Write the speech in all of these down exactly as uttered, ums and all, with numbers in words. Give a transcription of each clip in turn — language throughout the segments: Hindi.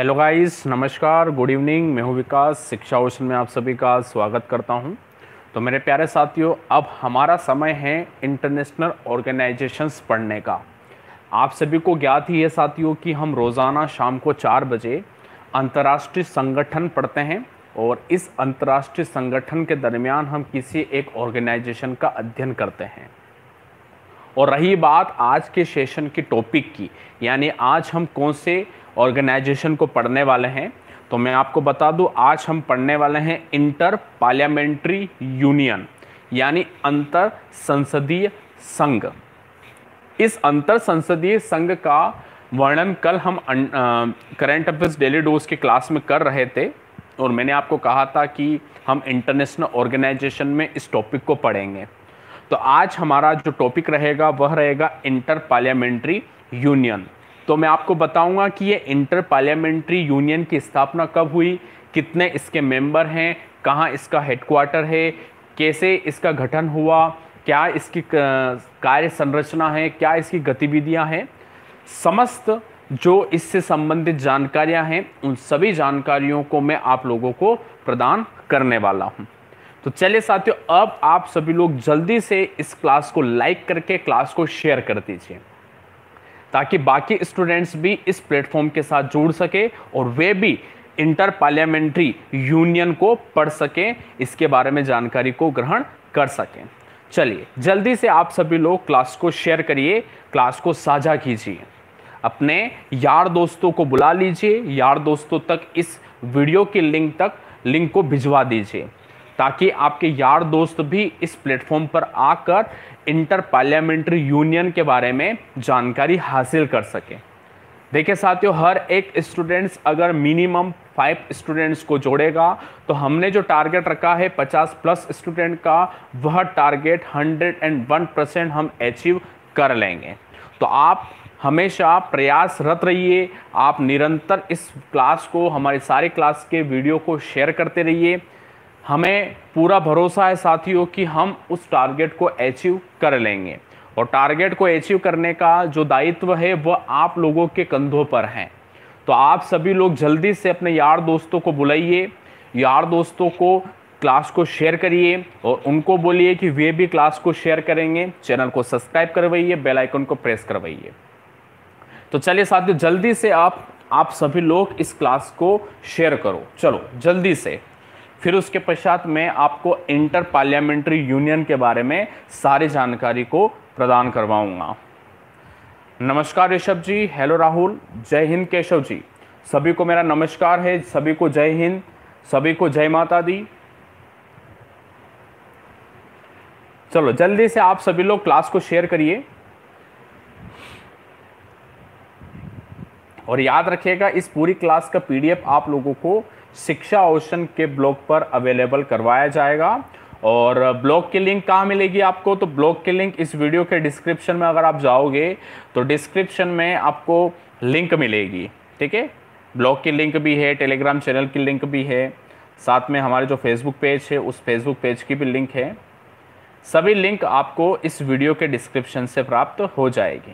हेलो गाइस, नमस्कार, गुड इवनिंग। मैं हूं विकास, शिक्षा ओशन में आप सभी का स्वागत करता हूं। तो मेरे प्यारे साथियों, अब हमारा समय है इंटरनेशनल ऑर्गेनाइजेशंस पढ़ने का। आप सभी को ज्ञात ही है साथियों कि हम रोज़ाना शाम को चार बजे अंतर्राष्ट्रीय संगठन पढ़ते हैं और इस अंतर्राष्ट्रीय संगठन के दरमियान हम किसी एक ऑर्गेनाइजेशन का अध्ययन करते हैं। और रही बात आज के सेशन की टॉपिक की, यानी आज हम कौन से ऑर्गेनाइजेशन को पढ़ने वाले हैं, तो मैं आपको बता दूं, आज हम पढ़ने वाले हैं इंटर पार्लियामेंट्री यूनियन, यानी अंतर संसदीय संघ। इस अंतर संसदीय संघ का वर्णन कल हम करंट अफेयर्स डेली डोज की क्लास में कर रहे थे और मैंने आपको कहा था कि हम इंटरनेशनल ऑर्गेनाइजेशन में इस टॉपिक को पढ़ेंगे। तो आज हमारा जो टॉपिक रहेगा वह रहेगा इंटर पार्लियामेंट्री यूनियन। तो मैं आपको बताऊंगा कि ये इंटर पार्लियामेंट्री यूनियन की स्थापना कब हुई, कितने इसके मेंबर हैं, कहाँ इसका हेडक्वार्टर है, कैसे इसका गठन हुआ, क्या इसकी कार्य संरचना है, क्या इसकी गतिविधियां हैं, समस्त जो इससे संबंधित जानकारियां हैं उन सभी जानकारियों को मैं आप लोगों को प्रदान करने वाला हूं। तो चलिए साथियों, अब आप सभी लोग जल्दी से इस क्लास को लाइक करके क्लास को शेयर कर दीजिए ताकि बाकी स्टूडेंट्स भी इस प्लेटफॉर्म के साथ जुड़ सके और वे भी इंटर पार्लियामेंट्री यूनियन को पढ़ सकें, इसके बारे में जानकारी को ग्रहण कर सकें। चलिए जल्दी से आप सभी लोग क्लास को शेयर करिए, क्लास को साझा कीजिए, अपने यार दोस्तों को बुला लीजिए, यार दोस्तों तक इस वीडियो की लिंक तक लिंक को भिजवा दीजिए ताकि आपके यार दोस्त भी इस प्लेटफॉर्म पर आकर इंटर पार्लियामेंट्री यूनियन के बारे में जानकारी हासिल कर सके। देखिए साथियों, हर एक स्टूडेंट्स अगर मिनिमम फाइव स्टूडेंट्स को जोड़ेगा तो हमने जो टारगेट रखा है पचास प्लस स्टूडेंट का, वह target hundred and one percent हम अचीव कर लेंगे। तो आप हमेशा प्रयासरत रहिए, आप निरंतर इस क्लास को, हमारी सारे क्लास के वीडियो को शेयर करते रहिए। हमें पूरा भरोसा है साथियों कि हम उस टारगेट को अचीव कर लेंगे और टारगेट को अचीव करने का जो दायित्व है वह आप लोगों के कंधों पर है। तो आप सभी लोग जल्दी से अपने यार दोस्तों को बुलाइए, यार दोस्तों को क्लास को शेयर करिए और उनको बोलिए कि वे भी क्लास को शेयर करेंगे। चैनल को सब्सक्राइब करवाइए, बेल आइकन को प्रेस करवाइए। तो चलिए साथियों, जल्दी से आप आप सभी लोग इस क्लास को शेयर करो, चलो जल्दी से। फिर उसके पश्चात मैं आपको इंटर पार्लियामेंट्री यूनियन के बारे में सारी जानकारी को प्रदान करवाऊंगा। नमस्कार ऋषभ जी, हेलो राहुल, जय हिंद केशव जी, सभी को मेरा नमस्कार है, सभी को जय हिंद, सभी को जय माता दी। चलो जल्दी से आप सभी लोग क्लास को शेयर करिए और याद रखिएगा इस पूरी क्लास का पीडीएफ आप लोगों को शिक्षा ओशन के ब्लॉग पर अवेलेबल करवाया जाएगा। और ब्लॉग की लिंक कहाँ मिलेगी आपको, तो ब्लॉग की लिंक इस वीडियो के डिस्क्रिप्शन में अगर आप जाओगे तो डिस्क्रिप्शन में आपको लिंक मिलेगी, ठीक है। ब्लॉग की लिंक भी है, टेलीग्राम चैनल की लिंक भी है, साथ में हमारे जो फेसबुक पेज है उस फेसबुक पेज की भी लिंक है। सभी लिंक आपको इस वीडियो के डिस्क्रिप्शन से प्राप्त हो जाएगी।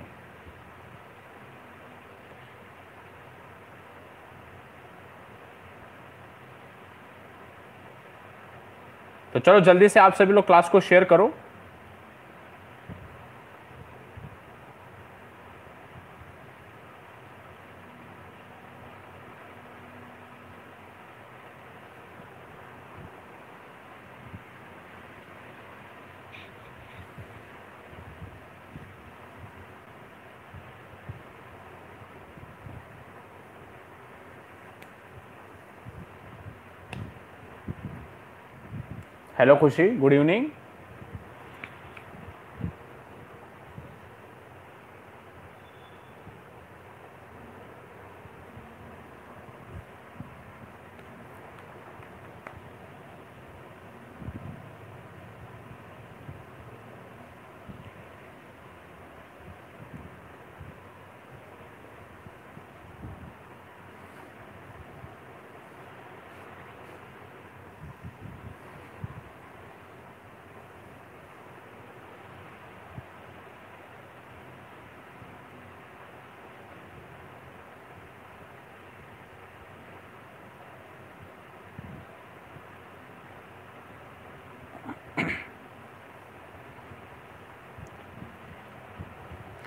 तो चलो जल्दी से आप सभी लोग क्लास को शेयर करो। हेलो खुशी, गुड इवनिंग।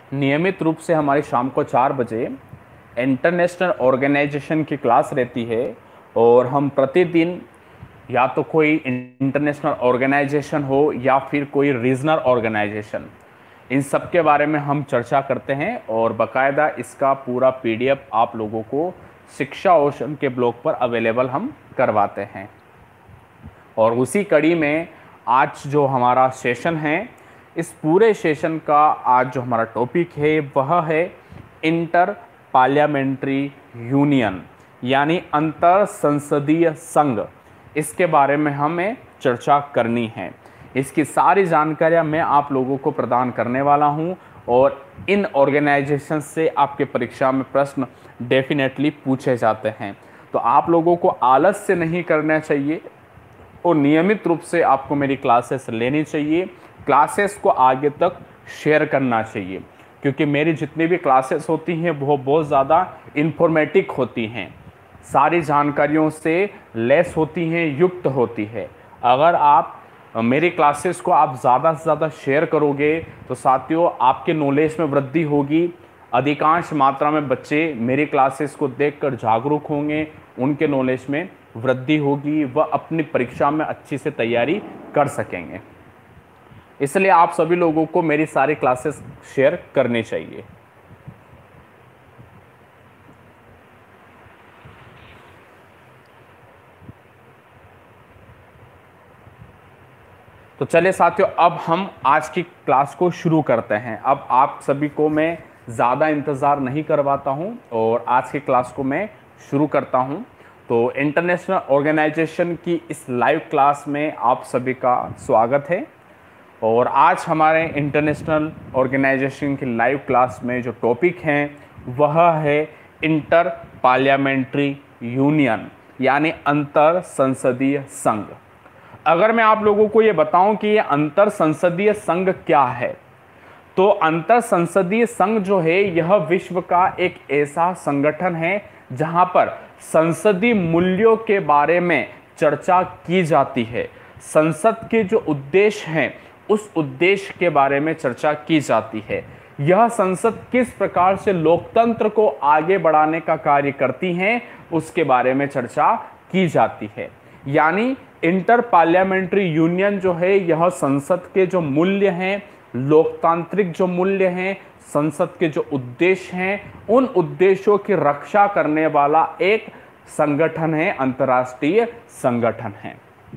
नियमित रूप से हमारी शाम को चार बजे इंटरनेशनल ऑर्गेनाइजेशन की क्लास रहती है और हम प्रतिदिन या तो कोई इंटरनेशनल ऑर्गेनाइजेशन हो या फिर कोई रीजनल ऑर्गेनाइजेशन, इन सब के बारे में हम चर्चा करते हैं और बाकायदा इसका पूरा पीडीएफ आप लोगों को शिक्षा ओशन के ब्लॉग पर अवेलेबल हम करवाते हैं। और उसी कड़ी में आज जो हमारा सेशन है, इस पूरे सेशन का आज जो हमारा टॉपिक है वह है इंटर पार्लियामेंट्री यूनियन यानी अंतर संसदीय संघ। इसके बारे में हमें चर्चा करनी है। इसकी सारी जानकारियां मैं आप लोगों को प्रदान करने वाला हूं और इन ऑर्गेनाइजेशन से आपके परीक्षा में प्रश्न डेफिनेटली पूछे जाते हैं। तो आप लोगों को आलस से नहीं करना चाहिए और नियमित रूप से आपको मेरी क्लासेस लेनी चाहिए। क्लासेस को आगे तक शेयर करना चाहिए क्योंकि मेरी जितनी भी क्लासेस होती हैं वो बहुत ज़्यादा इन्फॉर्मेटिव होती हैं, सारी जानकारियों से लेस होती हैं, युक्त होती है। अगर आप मेरी क्लासेस को आप ज़्यादा से ज़्यादा शेयर करोगे तो साथियों आपके नॉलेज में वृद्धि होगी। अधिकांश मात्रा में बच्चे मेरी क्लासेस को देखकर जागरूक होंगे, उनके नॉलेज में वृद्धि होगी, वह अपनी परीक्षा में अच्छी से तैयारी कर सकेंगे। इसलिए आप सभी लोगों को मेरी सारी क्लासेस शेयर करनी चाहिए। तो चलिए साथियों, अब हम आज की क्लास को शुरू करते हैं। अब आप सभी को मैं ज़्यादा इंतज़ार नहीं करवाता हूं और आज की क्लास को मैं शुरू करता हूं। तो इंटरनेशनल ऑर्गेनाइजेशन की इस लाइव क्लास में आप सभी का स्वागत है। और आज हमारे इंटरनेशनल ऑर्गेनाइजेशन की लाइव क्लास में जो टॉपिक हैं वह है इंटर पार्लियामेंट्री यूनियन यानी अंतर संसदीय संघ। अगर मैं आप लोगों को ये बताऊं कि ये अंतर संसदीय संघ क्या है, तो अंतर संसदीय संघ जो है यह विश्व का एक ऐसा संगठन है जहां पर संसदीय मूल्यों के बारे में चर्चा की जाती है। संसद के जो उद्देश्य हैं उस उद्देश्य के बारे में चर्चा की जाती है। यह संसद किस प्रकार से लोकतंत्र को आगे बढ़ाने का कार्य करती हैं उसके बारे में चर्चा की जाती है। यानी इंटर पार्लियामेंट्री यूनियन जो है यह संसद के जो मूल्य हैं, लोकतांत्रिक जो मूल्य हैं, संसद के जो उद्देश्य हैं, उन उद्देश्यों की रक्षा करने वाला एक संगठन है, अंतर्राष्ट्रीय संगठन है।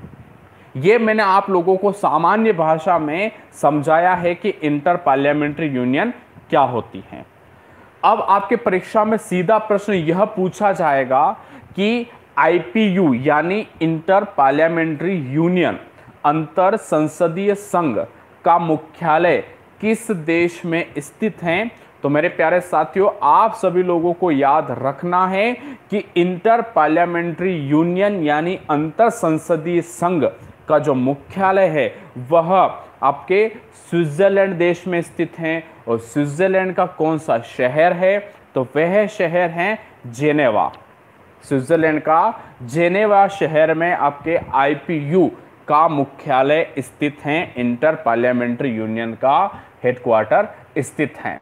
ये मैंने आप लोगों को सामान्य भाषा में समझाया है कि इंटर पार्लियामेंट्री यूनियन क्या होती है। अब आपके परीक्षा में सीधा प्रश्न यह पूछा जाएगा कि आईपीयू यानी इंटर पार्लियामेंट्री यूनियन अंतर संसदीय संघ का मुख्यालय किस देश में स्थित है। तो मेरे प्यारे साथियों, आप सभी लोगों को याद रखना है कि इंटर पार्लियामेंट्री यूनियन यानी अंतर संसदीय संघ का जो मुख्यालय है वह आपके स्विट्जरलैंड देश में स्थित है। और स्विट्जरलैंड का कौन सा शहर है, तो वह शहर है जेनेवा। स्विट्जरलैंड का जेनेवा शहर में आपके आईपीयू का मुख्यालय स्थित है, इंटर पार्लियामेंट्री यूनियन का हेडक्वार्टर स्थित है।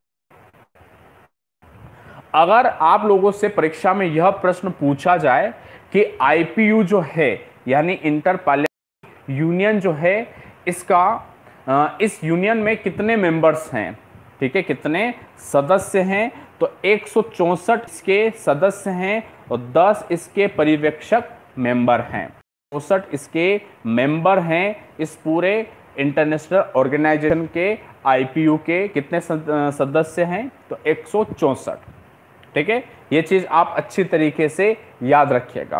अगर आप लोगों से परीक्षा में यह प्रश्न पूछा जाए कि आईपीयू जो है यानी इंटर पार्लियामेंट्री यूनियन जो है इसका इस यूनियन में कितने मेंबर्स हैं, ठीक है, कितने सदस्य हैं, तो एक सौ चौंसठ इसके सदस्य हैं और दस इसके पर्यवेक्षक मेंबर हैं। चौंसठ इसके मेंबर हैं इस पूरे इंटरनेशनल ऑर्गेनाइजेशन के। आईपीयू के कितने सदस्य हैं, तो एक सौ चौंसठ। ठीक है, ये चीज आप अच्छी तरीके से याद रखिएगा।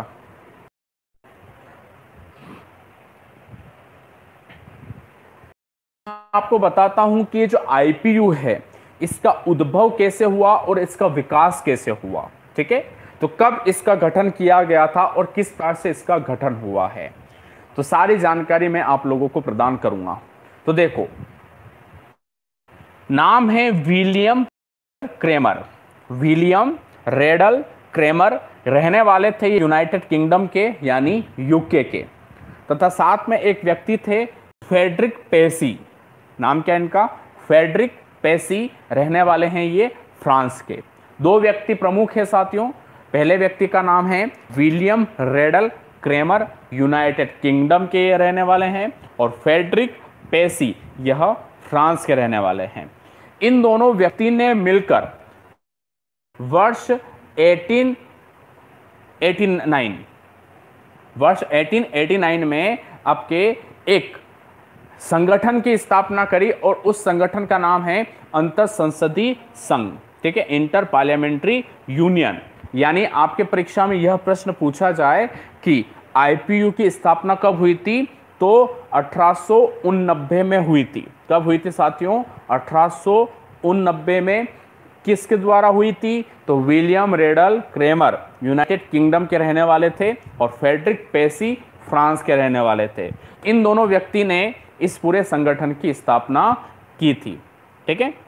आपको बताता हूं कि ये जो आईपीयू है इसका उद्भव कैसे हुआ और इसका विकास कैसे हुआ। ठीक है, तो कब इसका गठन किया गया था और किस प्रकार से इसका गठन हुआ है, तो सारी जानकारी मैं आप लोगों को प्रदान करूंगा। तो देखो, नाम है William Cremer, William Randal Cremer. रहने वाले थे ये यूनाइटेड किंगडम के यानी यूके के, तथा साथ में एक व्यक्ति थे फेडरिक पेसी। नाम क्या इनका, फेडरिक पेसी रहने वाले हैं ये फ्रांस के। दो व्यक्ति प्रमुख है साथियों। पहले व्यक्ति का नाम है William Randal Cremer, United Kingdom के रहने वाले हैं, और फ्रेडरिक पेसी यह फ्रांस के रहने वाले हैं। इन दोनों व्यक्ति ने मिलकर वर्ष अठारह सौ नवासी वर्ष अठारह सौ नवासी में आपके एक संगठन की स्थापना करी, और उस संगठन का नाम है अंतर संसदीय संघ, ठीक है, इंटर पार्लियामेंट्री यूनियन। यानी आपके परीक्षा में यह प्रश्न पूछा जाए कि आईपीयू की स्थापना कब हुई थी, तो अठारह सौ उननब्बे में हुई थी। कब हुई थी साथियों? अठारह सौ उननब्बे में। किसके द्वारा हुई थी? तो William Randal Cremer United Kingdom के रहने वाले थे, और फ्रेडरिक पेसी फ्रांस के रहने वाले थे। इन दोनों व्यक्ति ने इस पूरे संगठन की स्थापना की थी, ठीक है।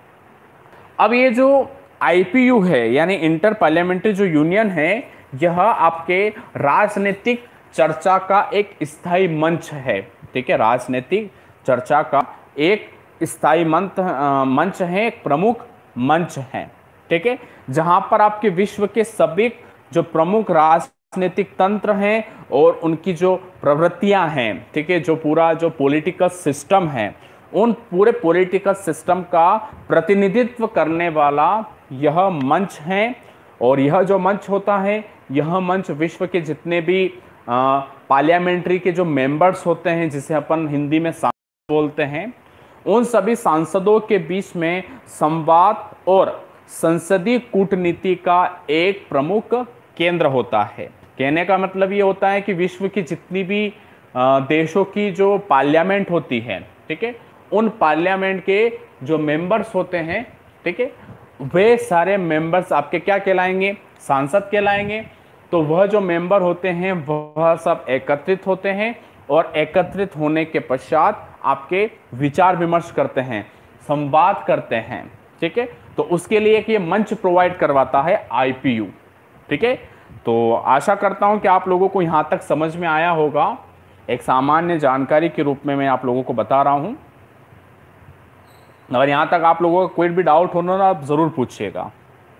अब ये जो आईपीयू है यानी इंटर पार्लियामेंट्री जो यूनियन है, यह आपके राजनीतिक चर्चा का एक स्थायी मंच है, ठीक है, राजनीतिक चर्चा का एक स्थायी मंच मंच है, एक प्रमुख मंच है, ठीक है, जहां पर आपके विश्व के सभी जो प्रमुख राजनीतिक तंत्र हैं और उनकी जो प्रवृत्तियां हैं, ठीक है, जो पूरा जो पॉलिटिकल सिस्टम है, उन पूरे पॉलिटिकल सिस्टम का प्रतिनिधित्व करने वाला यह मंच है। और यह जो मंच होता है, यह मंच विश्व के जितने भी पार्लियामेंट्री के जो मेंबर्स होते हैं, जिसे अपन हिंदी में सांसद बोलते हैं, उन सभी सांसदों के बीच में संवाद और संसदीय कूटनीति का एक प्रमुख केंद्र होता है। कहने का मतलब ये होता है कि विश्व की जितनी भी देशों की जो पार्लियामेंट होती है, ठीक है, उन पार्लियामेंट के जो मेंबर्स होते हैं, ठीक है, वे सारे मेंबर्स आपके क्या कहलाएंगे? सांसद कहलाएंगे। तो वह जो मेंबर होते हैं वह सब एकत्रित होते हैं, और एकत्रित होने के पश्चात आपके विचार विमर्श करते हैं, संवाद करते हैं, ठीक है। तो उसके लिए एक ये मंच प्रोवाइड करवाता है आईपीयू, ठीक है। तो आशा करता हूं कि आप लोगों को यहां तक समझ में आया होगा। एक सामान्य जानकारी के रूप में मैं आप लोगों को बता रहा हूं। अगर यहां तक आप लोगों का कोई भी डाउट हो ना, आप जरूर पूछिएगा।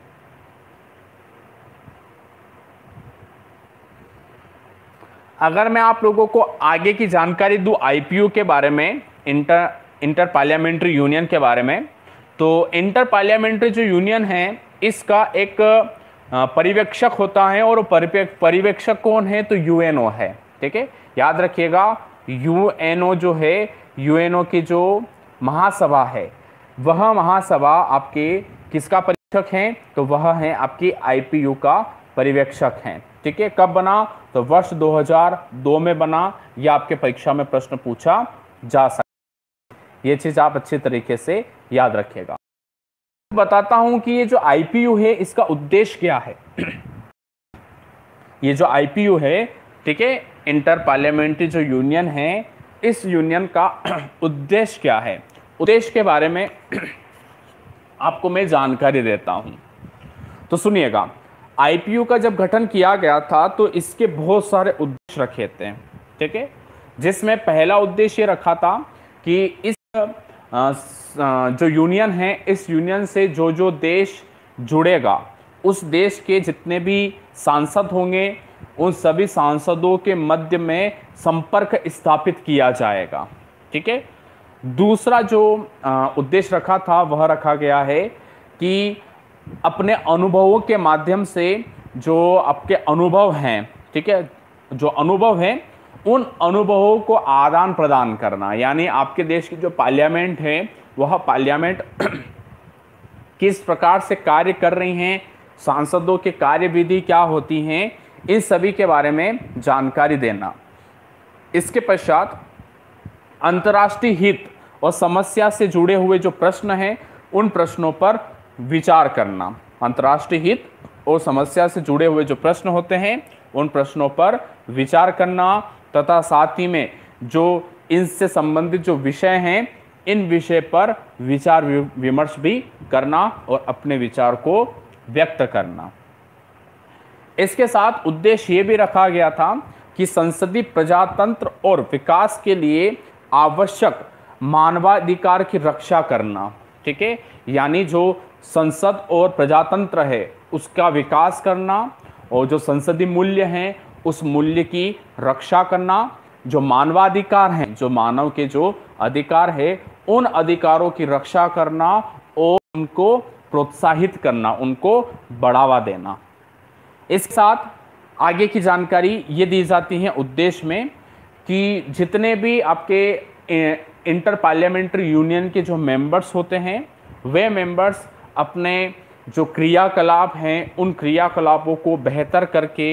अगर मैं आप लोगों को आगे की जानकारी दूं आईपीयू के बारे में, इंटर इंटर पार्लियामेंट्री यूनियन के बारे में, तो इंटर पार्लियामेंट्री जो यूनियन है, इसका एक पर्यवेक्षक होता है, और पर्यवेक्षक कौन है? तो यूएनओ है, ठीक है। याद रखिएगा, यूएनओ जो है, यूएनओ की जो महासभा है, वह महासभा आपके किसका पर्यवेक्षक है? तो वह है आपकी आईपीयू का पर्यवेक्षक है, ठीक है। कब बना? तो वर्ष दो हज़ार दो में बना। यह आपके परीक्षा में प्रश्न पूछा जा सकता है। यह चीज आप अच्छे तरीके से याद रखिएगा। बताता हूं कि ये जो आईपीयू है, इसका उद्देश्य क्या है। ये जो आईपीयू है, ठीक है, इंटर पार्लियामेंट्री जो यूनियन है, इस यूनियन का उद्देश्य क्या है? उद्देश्य के बारे में आपको मैं जानकारी देता हूं, तो सुनिएगा। आईपीयू का जब गठन किया गया था, तो इसके बहुत सारे उद्देश्य रखे थे, ठीक है, जिसमें पहला उद्देश्य रखा था कि इस जो यूनियन है, इस यूनियन से जो जो देश जुड़ेगा, उस देश के जितने भी सांसद होंगे, उन सभी सांसदों के मध्य में संपर्क स्थापित किया जाएगा, ठीक है। दूसरा जो उद्देश्य रखा था, वह रखा गया है कि अपने अनुभवों के माध्यम से जो आपके अनुभव हैं, ठीक है, जो अनुभव हैं, उन अनुभवों को आदान प्रदान करना। यानी आपके देश की जो पार्लियामेंट है, वह पार्लियामेंट किस प्रकार से कार्य कर रही हैं, सांसदों के कार्यविधि क्या होती हैं, इन सभी के बारे में जानकारी देना। इसके पश्चात अंतर्राष्ट्रीय हित और समस्या से जुड़े हुए जो प्रश्न हैं, उन प्रश्नों पर विचार करना। अंतर्राष्ट्रीय हित और समस्या से जुड़े हुए जो प्रश्न होते हैं, उन प्रश्नों पर विचार करना, तथा साथ ही में जो इनसे संबंधित जो विषय हैं, इन विषय पर विचार विमर्श भी करना और अपने विचार को व्यक्त करना। इसके साथ उद्देश्य ये भी रखा गया था कि संसदीय प्रजातंत्र और विकास के लिए आवश्यक मानवाधिकार की रक्षा करना, ठीक है, यानी जो संसद और प्रजातंत्र है उसका विकास करना, और जो संसदीय मूल्य हैं उस मूल्य की रक्षा करना, जो मानवाधिकार हैं, जो मानव के जो अधिकार है उन अधिकारों की रक्षा करना और उनको प्रोत्साहित करना, उनको बढ़ावा देना। इसके साथ आगे की जानकारी ये दी जाती है उद्देश्य में कि जितने भी आपके इंटर पार्लियामेंट्री यूनियन के जो मेंबर्स होते हैं वे मेंबर्स अपने जो क्रियाकलाप हैं उन क्रियाकलापों को बेहतर करके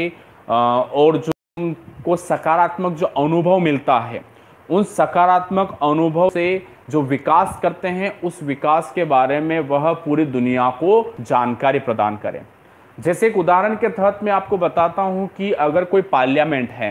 और जो उनको सकारात्मक जो अनुभव मिलता है उन सकारात्मक अनुभव से जो विकास करते हैं उस विकास के बारे में वह पूरी दुनिया को जानकारी प्रदान करें। जैसे एक उदाहरण के तहत मैं आपको बताता हूं कि अगर कोई पार्लियामेंट है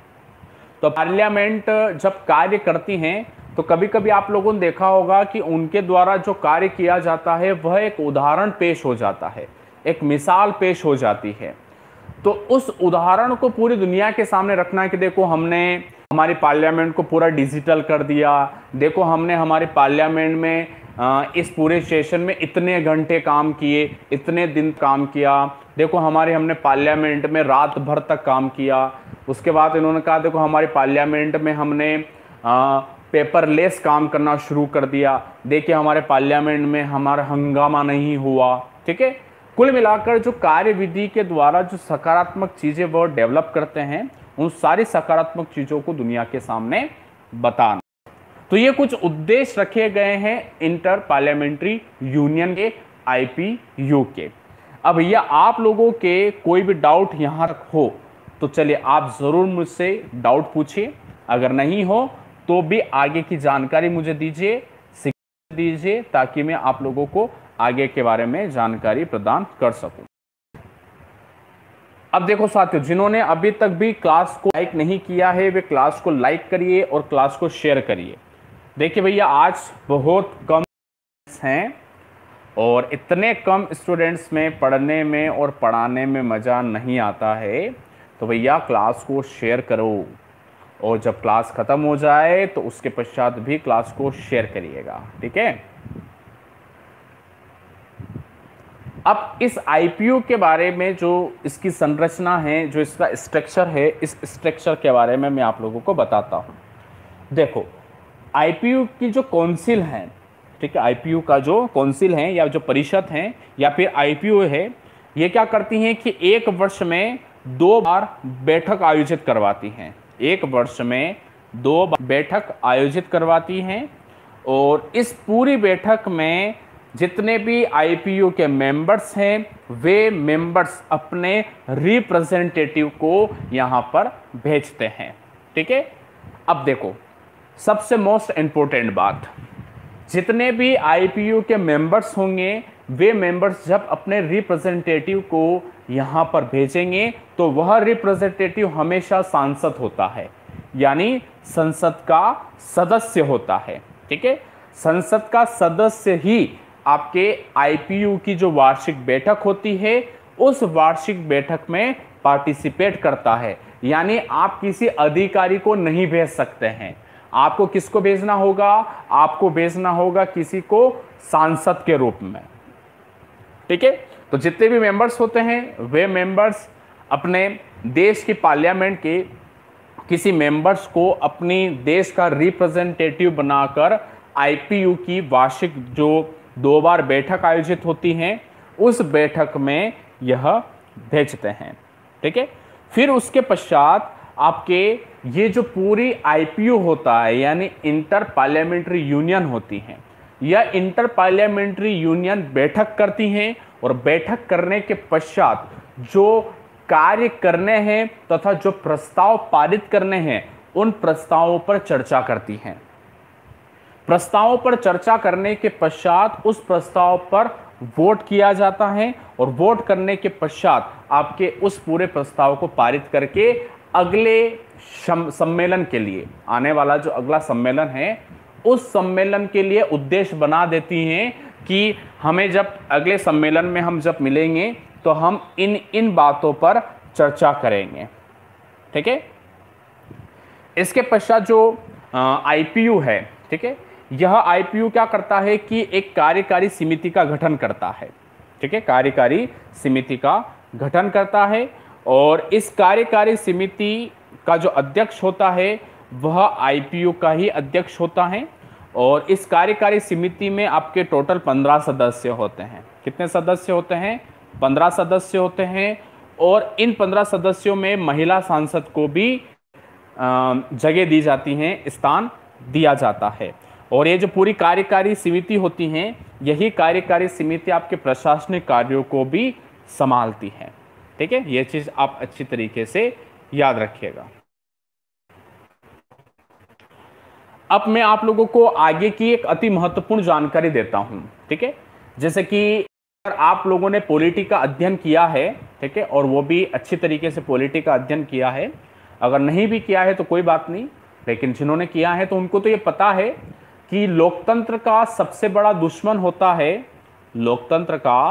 तो पार्लियामेंट जब कार्य करती हैं तो कभी कभी आप लोगों ने देखा होगा कि उनके द्वारा जो कार्य किया जाता है वह एक उदाहरण पेश हो जाता है, एक मिसाल पेश हो जाती है। तो उस उदाहरण को पूरी दुनिया के सामने रखना कि देखो हमने हमारी पार्लियामेंट को पूरा डिजिटल कर दिया, देखो हमने हमारे पार्लियामेंट में इस पूरे सेशन में इतने घंटे काम किए, इतने दिन काम किया, देखो हमारे हमने पार्लियामेंट में रात भर तक काम किया। उसके बाद इन्होंने कहा देखो हमारे पार्लियामेंट में हमने आ, पेपरलेस काम करना शुरू कर दिया, देखिए हमारे पार्लियामेंट में हमारा हंगामा नहीं हुआ। ठीक है, कुल मिलाकर जो कार्यविधि के द्वारा जो सकारात्मक चीज़ें वो डेवलप करते हैं उन सारी सकारात्मक चीज़ों को दुनिया के सामने बताना। तो ये कुछ उद्देश्य रखे गए हैं इंटर पार्लियामेंट्री यूनियन के आई पी यू के। अब भैया आप लोगों के कोई भी डाउट यहाँ तक हो तो चलिए आप ज़रूर मुझसे डाउट पूछिए, अगर नहीं हो तो भी आगे की जानकारी मुझे दीजिए, शिक्षा दीजिए, ताकि मैं आप लोगों को आगे के बारे में जानकारी प्रदान कर सकूं। अब देखो साथियों, जिन्होंने अभी तक भी क्लास को लाइक नहीं किया है वे क्लास को लाइक करिए और क्लास को शेयर करिए। देखिए भैया आज बहुत कम हैं और इतने कम स्टूडेंट्स में पढ़ने में और पढ़ाने में मज़ा नहीं आता है, तो भैया क्लास को शेयर करो और जब क्लास ख़त्म हो जाए तो उसके पश्चात भी क्लास को शेयर करिएगा। ठीक है, अब इस आई पी यू के बारे में जो इसकी संरचना है, जो इसका स्ट्रक्चर है, इस स्ट्रक्चर के बारे में मैं आप लोगों को बताता हूँ। देखो आई पी यू की जो काउंसिल है, ठीक है, आई पी यू का जो काउंसिल है या जो परिषद है या फिर आई पी यू है, ये क्या करती हैं कि एक वर्ष में दो बार बैठक आयोजित करवाती हैं। एक वर्ष में दो बार बैठक आयोजित करवाती हैं और इस पूरी बैठक में जितने भी आई पी यू के मेंबर्स हैं वे मेंबर्स अपने रिप्रेजेंटेटिव को यहाँ पर भेजते हैं। ठीक है, अब देखो सबसे मोस्ट इम्पोर्टेंट बात, जितने भी आई पी यू के मेंबर्स होंगे वे मेंबर्स जब अपने रिप्रेजेंटेटिव को यहाँ पर भेजेंगे तो वह रिप्रेजेंटेटिव हमेशा सांसद होता है, यानी संसद का सदस्य होता है। ठीक है, संसद का सदस्य ही आपके आई पी यू की जो वार्षिक बैठक होती है उस वार्षिक बैठक में पार्टिसिपेट करता है। यानी आप किसी अधिकारी को नहीं भेज सकते हैं, आपको किसको भेजना होगा? आपको भेजना होगा किसी को सांसद के रूप में। ठीक है, तो जितने भी मेंबर्स होते हैं वे मेंबर्स अपने देश की पार्लियामेंट के किसी मेंबर्स को अपनी देश का रिप्रेजेंटेटिव बनाकर आई पी यू की वार्षिक जो दो बार बैठक आयोजित होती हैं उस बैठक में यह भेजते हैं। ठीक है, फिर उसके पश्चात आपके ये जो पूरी आई पी यू होता है यानी इंटर पार्लियामेंट्री यूनियन होती हैं, यह इंटर पार्लियामेंट्री यूनियन बैठक करती हैं और बैठक करने के पश्चात जो कार्य करने हैं तथा जो प्रस्ताव पारित करने हैं उन प्रस्तावों पर चर्चा करती हैं। प्रस्तावों पर चर्चा करने के पश्चात उस प्रस्ताव पर वोट किया जाता है और वोट करने के पश्चात आपके उस पूरे प्रस्ताव को पारित करके अगले सम्मेलन के लिए, आने वाला जो अगला सम्मेलन है उस सम्मेलन के लिए उद्देश्य बना देती हैं कि हमें जब अगले सम्मेलन में हम जब मिलेंगे तो हम इन इन बातों पर चर्चा करेंगे। ठीक है, इसके पश्चात जो आई पी यू है, ठीक है, यह आईपीयू क्या करता है कि एक कार्यकारी समिति का गठन करता है। ठीक है, कार्यकारी समिति का गठन करता है और इस कार्यकारी समिति का जो अध्यक्ष होता है वह आईपीयू का ही अध्यक्ष होता है। और इस कार्यकारी समिति में आपके टोटल पंद्रह सदस्य होते हैं। कितने सदस्य होते हैं? पंद्रह सदस्य होते हैं। और इन पंद्रह सदस्यों में महिला सांसद को भी जगह दी जाती है, स्थान दिया जाता है। और ये जो पूरी कार्यकारी समिति होती हैं, यही कार्यकारी समिति आपके प्रशासनिक कार्यों को भी संभालती है। ठीक है, ये चीज आप अच्छी तरीके से याद रखिएगा। अब मैं आप लोगों को आगे की एक अति महत्वपूर्ण जानकारी देता हूं। ठीक है, जैसे कि अगर आप लोगों ने पॉलिटी का अध्ययन किया है, ठीक है, और वो भी अच्छी तरीके से पॉलिटी का अध्ययन किया है, अगर नहीं भी किया है तो कोई बात नहीं, लेकिन जिन्होंने किया है तो उनको तो ये पता है कि लोकतंत्र का सबसे बड़ा दुश्मन होता है, लोकतंत्र का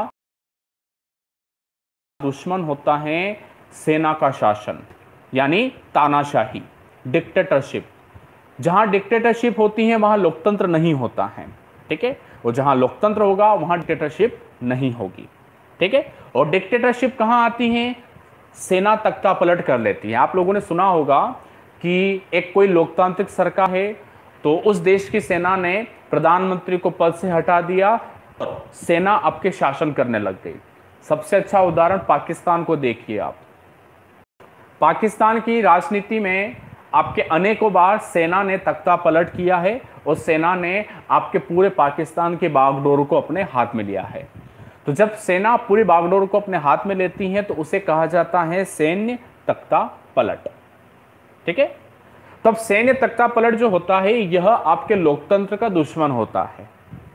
दुश्मन होता है सेना का शासन, यानी तानाशाही, डिक्टेटरशिप। जहां डिक्टेटरशिप होती है वहां लोकतंत्र नहीं होता है। ठीक है, और जहां लोकतंत्र होगा वहां डिक्टेटरशिप नहीं होगी। ठीक है, और डिक्टेटरशिप कहां आती है? सेना तख्ता पलट कर लेती है। आप लोगों ने सुना होगा कि एक कोई लोकतांत्रिक सरकार है तो उस देश की सेना ने प्रधानमंत्री को पद से हटा दिया और सेना आपके शासन करने लग गई। सबसे अच्छा उदाहरण पाकिस्तान को देखिए आप। पाकिस्तान की राजनीति में आपके अनेकों बार सेना ने तख्ता पलट किया है और सेना ने आपके पूरे पाकिस्तान के बागडोर को अपने हाथ में लिया है। तो जब सेना पूरी बागडोर को अपने हाथ में लेती है तो उसे कहा जाता है सैन्य तख्ता पलट। ठीक है, तब सैन्य तख्ता पलट जो होता है यह आपके लोकतंत्र का दुश्मन होता है।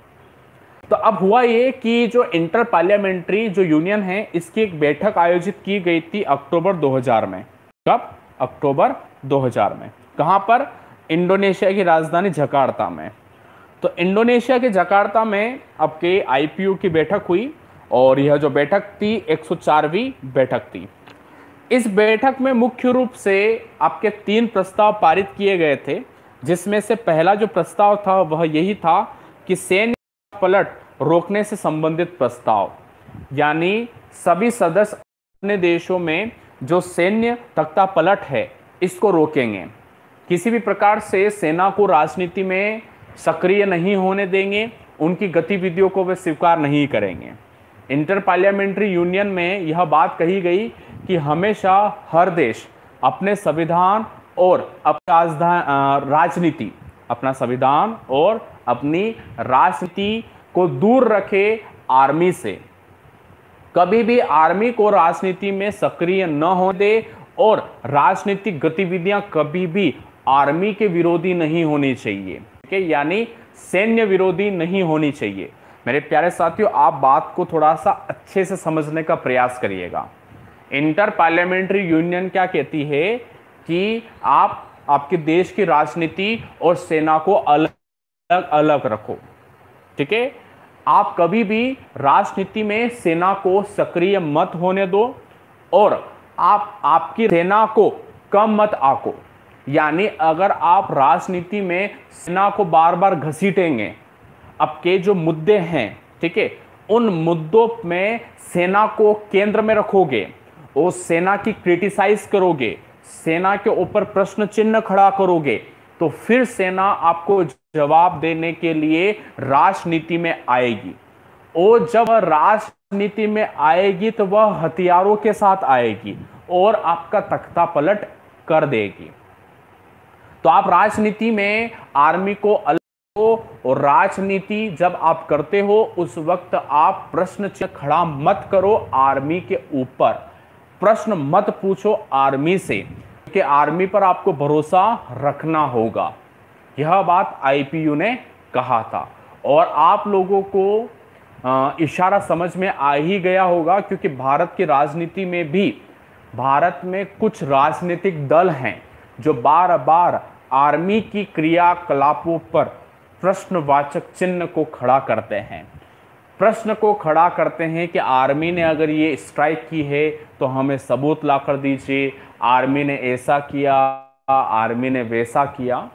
तो अब हुआ ये कि जो इंटर पार्लियामेंट्री जो यूनियन है, इसकी एक बैठक आयोजित की गई थी अक्टूबर दो हज़ार में। कब? अक्टूबर दो हज़ार में। कहां पर? इंडोनेशिया की राजधानी जकार्ता में। तो इंडोनेशिया के जकार्ता में आपके आईपीयू की बैठक हुई और यह जो बैठक थी एक सौ चारवीं बैठक थी। इस बैठक में मुख्य रूप से आपके तीन प्रस्ताव पारित किए गए थे, जिसमें से पहला जो प्रस्ताव था वह यही था कि सैन्य पलट रोकने से संबंधित प्रस्ताव, यानी सभी सदस्य अपने देशों में जो सैन्य तख्ता पलट है इसको रोकेंगे, किसी भी प्रकार से सेना को राजनीति में सक्रिय नहीं होने देंगे, उनकी गतिविधियों को वे स्वीकार नहीं करेंगे। इंटर पार्लियामेंट्री यूनियन में यह बात कही गई कि हमेशा हर देश अपने संविधान और अपनी राजनीति अपना संविधान और अपनी राजनीति को दूर रखे आर्मी से, कभी भी आर्मी को राजनीति में सक्रिय न होने दे और राजनीतिक गतिविधियां कभी भी आर्मी के विरोधी नहीं होनी चाहिए। ठीक है, यानी सैन्य विरोधी नहीं होनी चाहिए। मेरे प्यारे साथियों, आप बात को थोड़ा सा अच्छे से समझने का प्रयास करिएगा। इंटर पार्लियामेंट्री यूनियन क्या कहती है कि आप आपके देश की राजनीति और सेना को अलग अलग रखो। ठीक है, आप कभी भी राजनीति में सेना को सक्रिय मत होने दो और आप आपकी सेना को कम मत आको। यानी अगर आप राजनीति में सेना को बार बार घसीटेंगे, आपके जो मुद्दे हैं, ठीक है, उन मुद्दों में सेना को केंद्र में रखोगे और सेना की क्रिटिसाइज करोगे, सेना के ऊपर प्रश्न चिन्ह खड़ा करोगे, तो फिर सेना आपको जवाब देने के लिए राजनीति में आएगी। और जब राजनीति में आएगी तो वह हथियारों के साथ आएगी और आपका तख्ता पलट कर देगी। तो आप राजनीति में आर्मी को अलग हो, और राजनीति जब आप करते हो उस वक्त आप प्रश्न चिन्ह खड़ा मत करो आर्मी के ऊपर, प्रश्न मत पूछो आर्मी से, कि आर्मी पर आपको भरोसा रखना होगा। यह बात आईपीयू ने कहा था और आप लोगों को आ, इशारा समझ में आ ही गया होगा, क्योंकि भारत की राजनीति में भी भारत में कुछ राजनीतिक दल हैं जो बार बार आर्मी की क्रियाकलापों पर प्रश्नवाचक चिन्ह को खड़ा करते हैं, प्रश्न को खड़ा करते हैं कि आर्मी ने अगर ये स्ट्राइक की है तो हमें सबूत ला कर दीजिए, आर्मी ने ऐसा किया, आर्मी ने वैसा किया।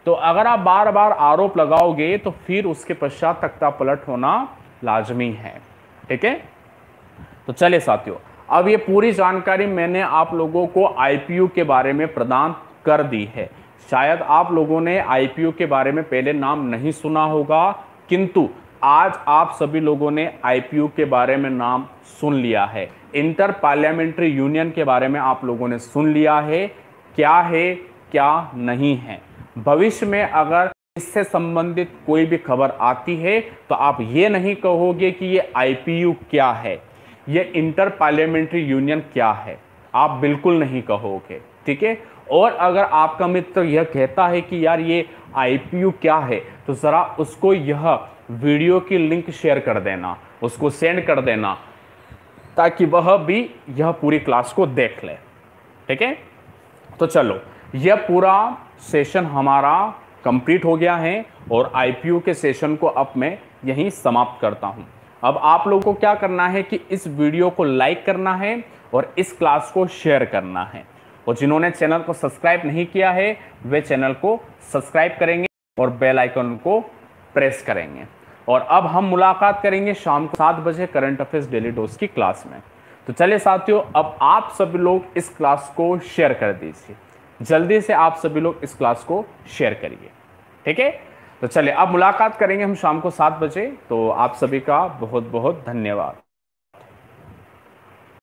तो अगर आप बार बार आरोप लगाओगे तो फिर उसके पश्चात तख्ता पलट होना लाजमी है। ठीक है, तो चलिए साथियों, अब ये पूरी जानकारी मैंने आप लोगों को आईपीयू के बारे में प्रदान कर दी है। शायद आप लोगों ने आईपीयू के बारे में पहले नाम नहीं सुना होगा, किंतु आज आप सभी लोगों ने आईपीयू के बारे में नाम सुन लिया है। इंटर पार्लियामेंट्री यूनियन के बारे में आप लोगों ने सुन लिया है, क्या है क्या नहीं है। भविष्य में अगर इससे संबंधित कोई भी खबर आती है तो आप ये नहीं कहोगे कि ये आईपीयू क्या है, ये इंटर पार्लियामेंट्री यूनियन क्या है, आप बिल्कुल नहीं कहोगे। ठीक है, और अगर आपका मित्र यह कहता है कि यार ये आईपीयू क्या है, तो ज़रा उसको यह वीडियो की लिंक शेयर कर देना, उसको सेंड कर देना, ताकि वह भी यह पूरी क्लास को देख ले। ठीक है, तो चलो, यह पूरा सेशन हमारा कंप्लीट हो गया है और आईपीयू के सेशन को अब मैं यहीं समाप्त करता हूं। अब आप लोगों को क्या करना है कि इस वीडियो को लाइक करना है और इस क्लास को शेयर करना है, और जिन्होंने चैनल को सब्सक्राइब नहीं किया है वे चैनल को सब्सक्राइब करेंगे और बेल आइकन को प्रेस करेंगे। और अब हम मुलाकात करेंगे शाम को सात बजे करंट अफेयर्स डेली डोज की क्लास में। तो चलिए साथियों, अब आप सभी लोग इस क्लास को शेयर कर दीजिए, जल्दी से आप सभी लोग इस क्लास को शेयर करिए। ठीक है, तो चलिए अब मुलाकात करेंगे हम शाम को सात बजे। तो आप सभी का बहुत बहुत धन्यवाद।